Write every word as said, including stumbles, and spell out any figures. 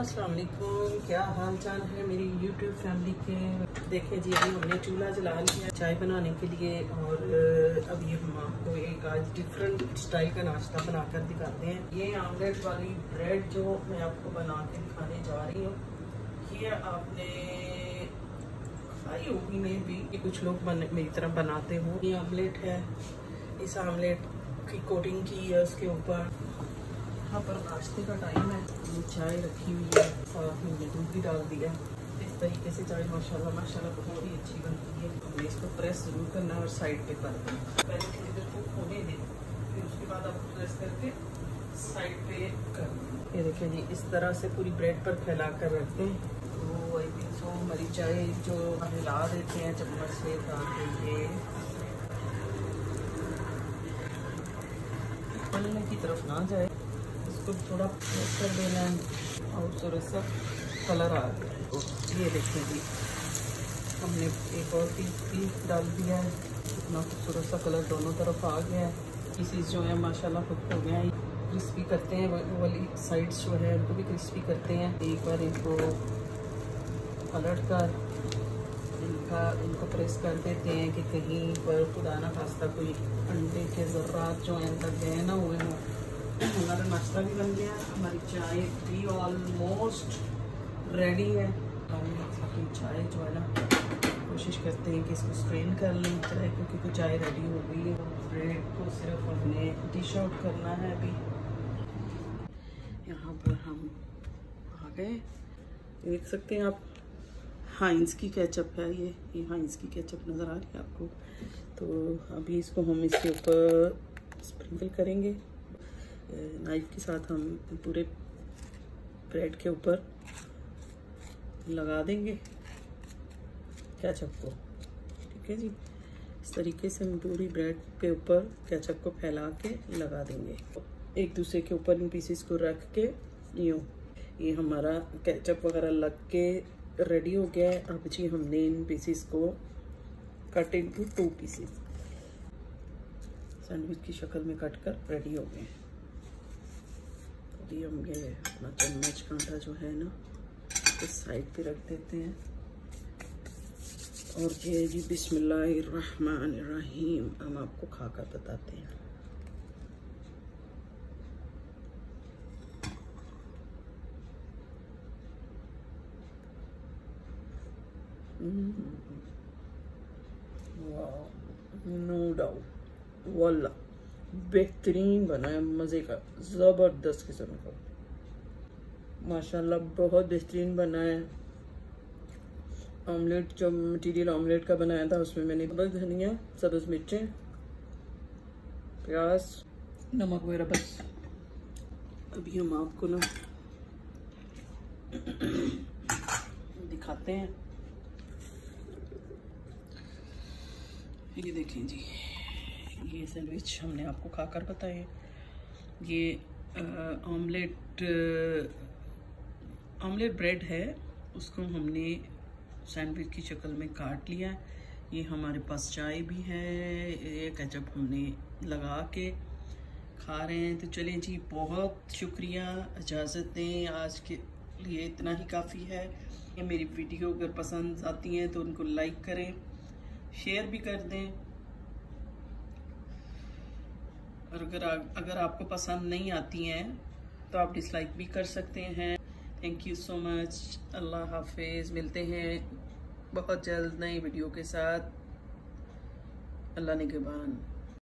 अस्सलाम वालेकुम, क्या हाल चाल है मेरी यूट्यूब फैमिली के। देखें जी, अभी हमने चूल्हा जला लिया चाय बनाने के लिए और अभी हम आपको एक आज डिफरेंट स्टाइल का नाश्ता बनाकर दिखाते हैं। ये आमलेट वाली ब्रेड जो मैं आपको बना के दिखाने जा रही हूँ, ये आपने खाई होगी में भी कि कुछ लोग बन, मेरी तरह बनाते हो। ये आमलेट है, इस आमलेट की कोटिंग की है उसके ऊपर। यहाँ पर नाश्ते का टाइम है, ये चाय रखी हुई है, साथ में दूध भी डाल दिया। इस तरीके से चाय माशाल्लाह माशाल्लाह बहुत ही अच्छी बनती है। हमने इसको प्रेस जरूर करना है और साइड पे कर दें, पहले थोड़ी देर कुक होने दें, फिर उसके बाद आप प्रेस करके साइड पे कर दें। ये देखिए जी, इस तरह से पूरी ब्रेड पर फैला कर रख दें। तो आई थिंक सो हमारी चाय जो हिला देते हैं चम्मच से ताकि ये पलने की तरफ ना जाए, इसको थोड़ा प्रेस कर देना है और थोड़ा सा कलर आ गया है। तो ये देखें जी, हमने एक और पीस भी डाल दिया है, इतना खूबसूरत सा कलर दोनों तरफ आ गया है। पीसीस जो है माशाल्लाह कुक हो गया है, क्रिस्पी करते हैं, वो वाली साइड्स जो है उनको भी क्रिस्पी करते हैं। एक बार इनको पलट कर इनका इनको प्रेस कर देते हैं कि कहीं पर खुदा ना खास्ता कोई अंडे के ज़र्रात जो अंदर गए ना हुए हों। हमारा नाश्ता भी बन गया, हमारी चाय भी ऑलमोस्ट रेडी है। हम अपनी चाय जो है ना कोशिश करते हैं कि इसको स्ट्रेन कर लें चाय, क्योंकि तो चाय रेडी हो गई है। ब्रेड को सिर्फ हमने डिश आउट करना है। अभी यहाँ पर हम आ गए, देख सकते हैं आप, हाइंस की केचप है, ये ये हाइंस की केचप नज़र आ रही है आपको। तो अभी इसको हम इसके ऊपर स्प्रिंकल करेंगे नाइफ के साथ, हम पूरे ब्रेड के ऊपर लगा देंगे केचप को। ठीक है जी, इस तरीके से हम पूरी ब्रेड के ऊपर केचप को फैला के लगा देंगे, एक दूसरे के ऊपर इन पीसेस को रख के। यूँ ये हमारा केचप वगैरह लग के रेडी हो गया है। अब जी हमने इन पीसेस को cut into two pieces sandwich की शक्ल में कट कर रेडी हो गए। अभी हम ये अपना चम्मच कांटा जो है ना इस साइड पे रख देते हैं और ये जी बिस्मिल्लाहिर्रहमानिर्रहीम हम आपको खाकर बताते हैं। नो डाउट वाला बेहतरीन बना है, मज़े का, ज़बरदस्त किस्म का माशाल्लाह, बहुत बेहतरीन बना है। ऑमलेट जो मटीरियल ऑमलेट का बनाया था उसमें मैंने बस धनिया, सब्ज़ मिर्चें, प्याज, नमक वगैरह बस। अभी हम आपको ना दिखाते हैं, ये देखें जी, ये सैंडविच हमने आपको खाकर बताए। ये ऑमलेट ऑमलेट ब्रेड है, उसको हमने सैंडविच की शक्ल में काट लिया। ये हमारे पास चाय भी है, ये केचप हमने लगा के खा रहे हैं। तो चलें जी, बहुत शुक्रिया, इजाज़त दें, आज के लिए इतना ही काफ़ी है। ये मेरी वीडियो अगर पसंद आती हैं तो उनको लाइक करें, शेयर भी कर दें, और अगर आ, अगर आपको पसंद नहीं आती हैं तो आप डिसलाइक भी कर सकते हैं। थैंक यू सो मच, अल्लाह हाफिज़। मिलते हैं बहुत जल्द नई वीडियो के साथ, अल्लाह निगहबान।